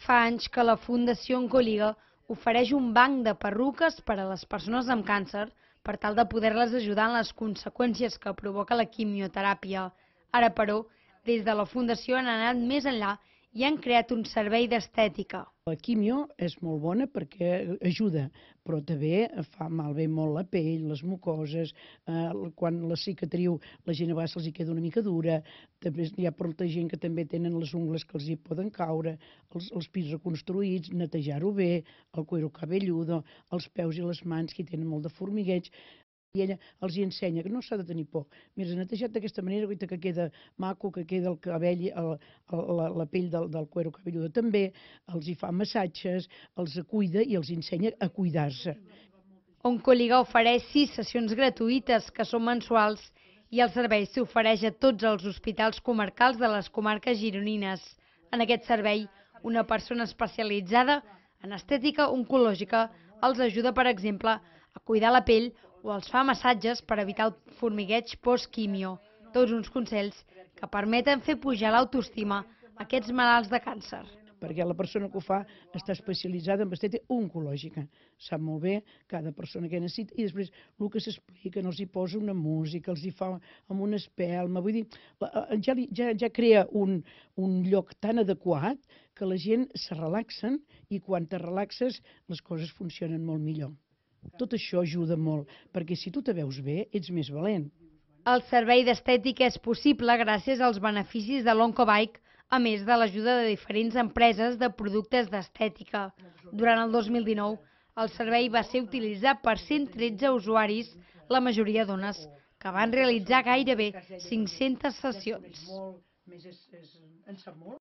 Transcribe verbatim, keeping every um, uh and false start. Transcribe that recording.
Fa anys que la Fundació Oncoliga ofereix un banc de perruques per a les persones amb càncer per tal de poder-les ajudar en les conseqüències que provoca la quimioteràpia. Ara, però, des de la Fundació han anat més enllà i han creat un servei d'estètica. La quimio és molt bona perquè ajuda, però també fa malbé molt la pell, les mucoses, eh, quan la cicatriu la gent a vegades se'ls queda una mica dura, també hi ha molta gent que també tenen les ungles que els hi poden caure, els, els pits reconstruïts, netejar-ho bé, el cuero cabelludo, els peus i les mans que tenen molt de formigueig. I ella els hi ensenya que no s'ha de tenir por. Mira, netejat d'aquesta manera, que queda maco, que queda el cabell, el, el, la, la pell del, del cuero cabelludo també, els hi fa massatges, els cuida i els ensenya a cuidar-se. Oncoliga ofereix sis sessions gratuïtes que són mensuals i el servei s'ofereix a tots els hospitals comarcals de les comarques gironines. En aquest servei, una persona especialitzada en estètica oncològica els ajuda, per exemple, a cuidar la pell o els fa massatges per evitar el formigueig post-quimio. Tots uns consells que permeten fer pujar l'autoestima a aquests malalts de càncer. Perquè la persona que ho fa està especialitzada en estètica oncològica. Sap molt bé cada persona que necessita i després el que s'explica, els hi posa una música, els hi fa amb una espelma, vull dir, ja, ja, ja crea un, un lloc tan adequat que la gent se relaxen i quan te relaxes les coses funcionen molt millor. Tot això ajuda molt, perquè si tu te veus bé, ets més valent. El servei d'estètica és possible gràcies als beneficis de l'Oncobike, a més de l'ajuda de diferents empreses de productes d'estètica. Durant el dos mil dinou, el servei va ser utilitzat per cent tretze usuaris, la majoria dones, que van realitzar gairebé cinc-centes sessions.